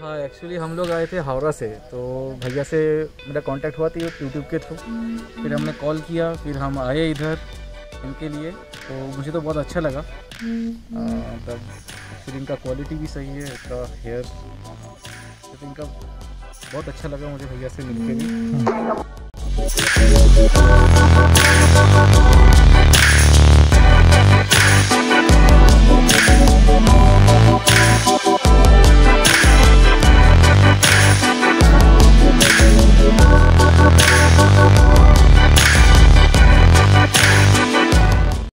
हाँ, एक्चुअली हम लोग आए थे हावड़ा से, तो भैया से मेरा कांटेक्ट हुआ था यूट्यूब के थ्रू। फिर हमने कॉल किया, फिर हम आए इधर इनके लिए। तो मुझे तो बहुत अच्छा लगा। मतलब फिर इनका क्वालिटी भी सही है, इसका हेयर तो इनका बहुत अच्छा लगा मुझे भैया से मिलके भी।